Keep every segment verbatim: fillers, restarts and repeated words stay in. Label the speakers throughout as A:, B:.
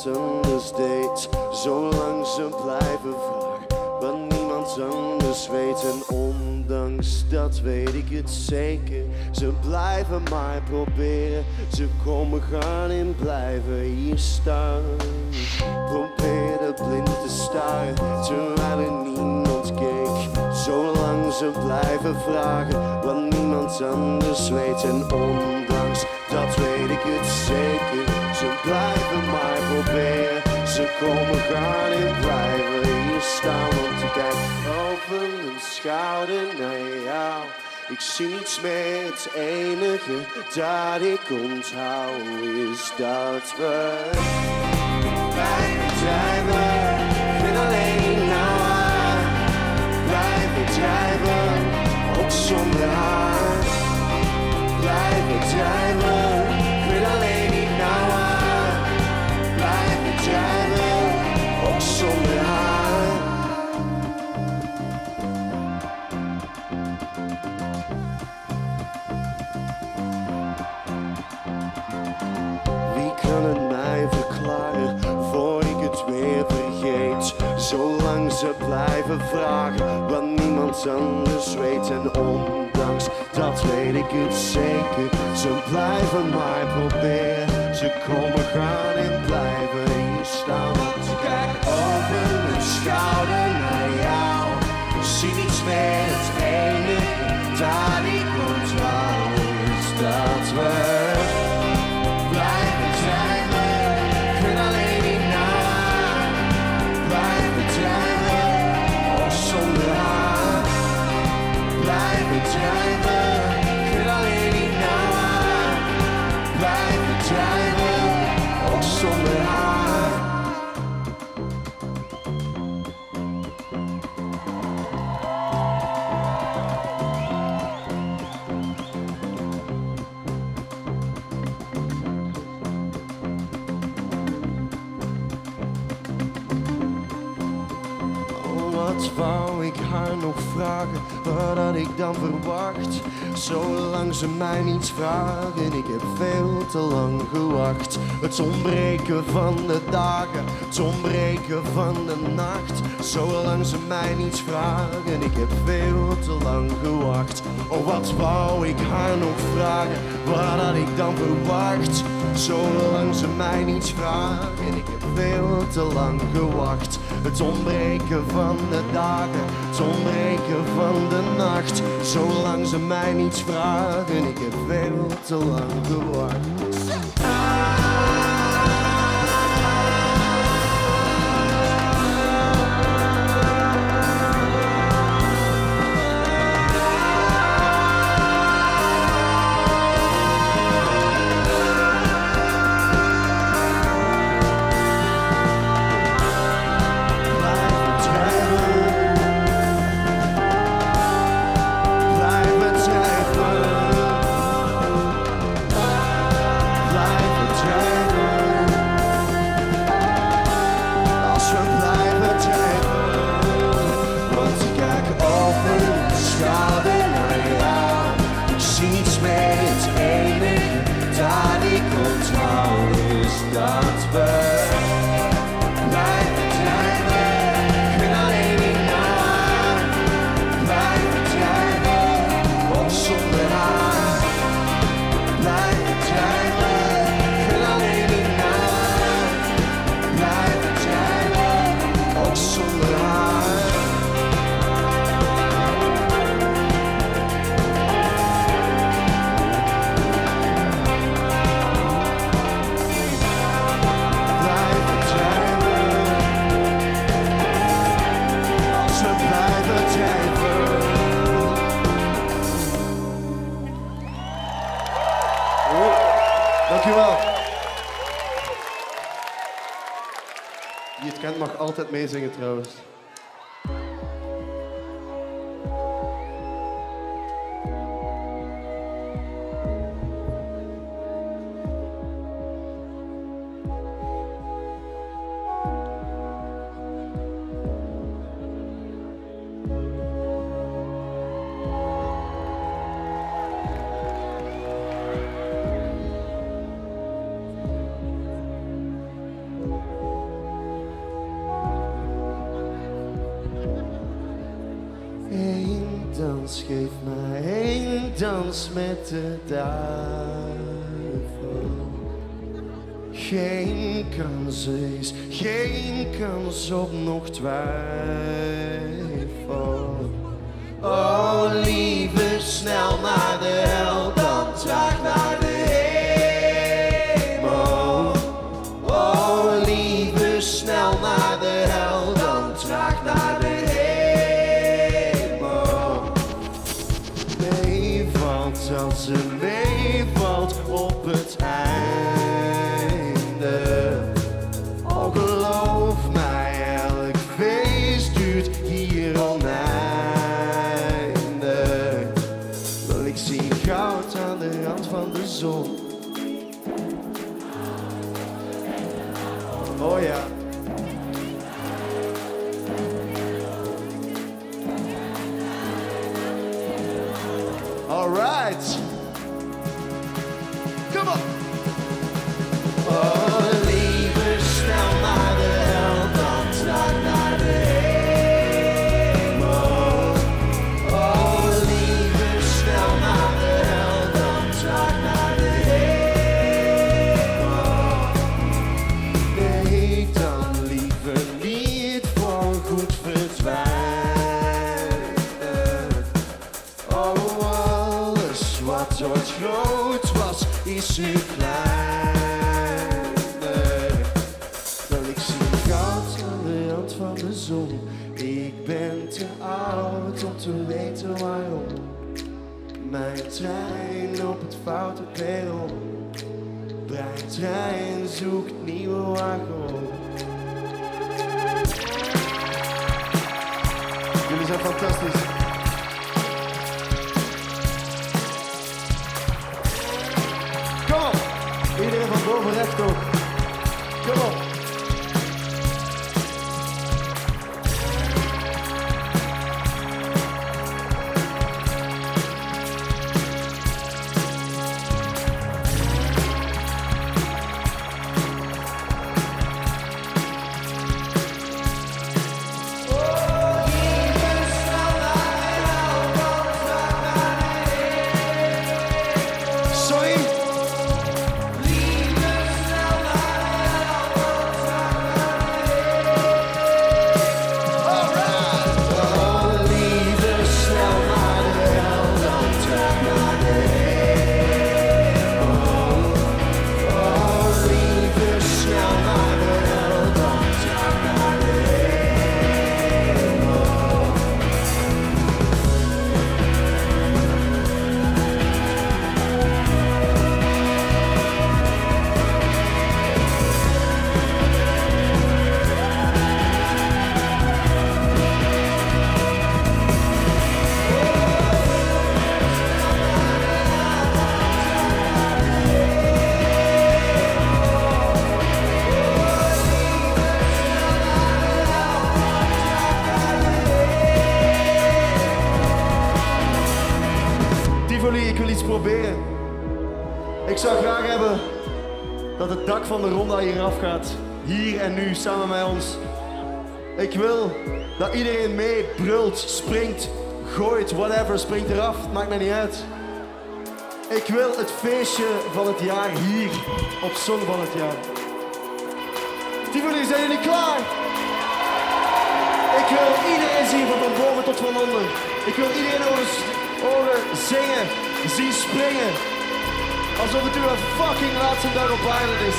A: niemand anders deed. Zolang ze blijven vragen wat niemand anders weet. En ondanks dat weet ik het zeker. Ze blijven mij proberen. Ze komen gaan en blijven hier staan. Probeerde blind te staren terwijl er niemand keek. Zolang ze blijven vragen wat niemand anders weet. En ondanks dat weet ik het zeker. Ze blijven maar proberen. Ze komen gaan en blijven hier staan. Want ik kijk over mijn schouder naar jou. Ik zie niets meer, het enige dat ik onthoud is dat we blijven drijven. Ik vind alleen naar haar. Blijven drijven, ook zonder haar. Blijven drijven, ik weet alleen niet naar haar. Blijven drijven, ook zonder haar. Wie kan het mij verklaren voor ik het weer vergeet? Zolang ze blijven vragen wat niemand anders weet. En ondanks dat weet ik het zeker. Ze blijven maar proberen. Ze komen gaan en blijven hier staan. Want ik kijk over mijn schouder naar jou. Ik zie niets meer, het enige dat ik onthoud is dat we blijven drijven. Ik vind alleen niet naar haar. Blijven drijven, ook zonder haar. Blijven drijven, ik vind alleen niet naar haar. Blijven drijven, ook zonder haar. Wat wou ik haar nog vragen, wat had ik dan verwacht? Zolang ze mij niets vragen, ik heb veel te lang gewacht. Het ontbreken van de dagen, het ontbreken van de nacht. Zolang ze mij niets vragen, ik heb veel te lang gewacht. Oh, wat wou ik haar nog vragen, wat had ik dan verwacht? Zolang ze mij niets vragen, ik heb veel te lang gewacht. Het ontbreken van de dagen, het ontbreken van de nacht. Zolang ze mij niets vragen, ik heb veel te lang gewacht. Dankjewel. Wie het kent mag altijd meezingen trouwens. dans, geef mij een dans met de duivel. Geen kans is, geen kans op nog twijfel. Oh lieve, snel naar de hel, dan traag naar de hemel. Oh lieve, snel naar de hel, dan traag naar de hemel. Meevalt als ze meevalt op het einde. Oh geloof mij, elk feest duurt hier oneindig. Wel ik zie goud aan de rand van de zon. Oh ja. All right. Come on. Oh, lieve, snel naar de hel, dan traag naar de hemel. Oh, lieve, snel naar de hel, dan traag naar de hemel. Nee, dan liever niet voor goed verdwijnen. Oh, alles wat ooit groot was, is nu klein. Wel, ik zie goud aan de rand van de zon. Ik ben te oud om te weten waarom. Mijn trein op het foute perron. Trein zoekt nieuwe wagon. Jullie zijn fantastisch. Kom op! Iedereen van boven recht ook. Kom op! Ik wil iets proberen. Ik zou graag hebben dat het dak van de ronda hier afgaat. Hier en nu, samen met ons. Ik wil dat iedereen mee brult, springt, gooit, whatever, springt eraf. Het maakt mij niet uit. Ik wil het feestje van het jaar hier, op Song van het jaar. Tivoli, zijn jullie klaar? Ik wil iedereen zien van van boven tot van onder. Ik wil iedereen ogen, ogen zingen, zien springen. Alsof het uw fucking laatste dag op aarde is.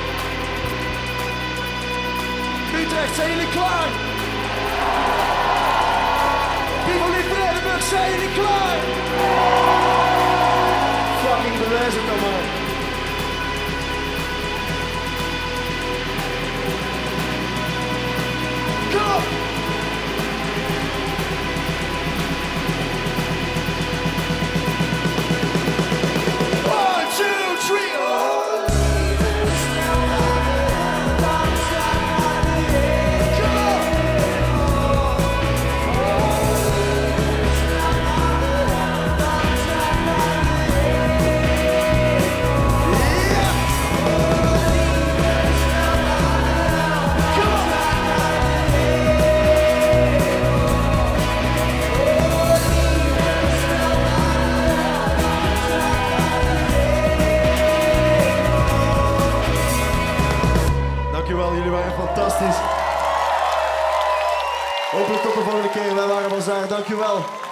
A: Utrecht, zijn jullie klaar? Tivoli, Vredenburg, zijn jullie klaar? Fucking bewijs het dan maar. Kom! One, two, three, oh!
B: Fantastisch. Hopelijk tot de volgende keer. Wij waren Bazaar. Dank u wel.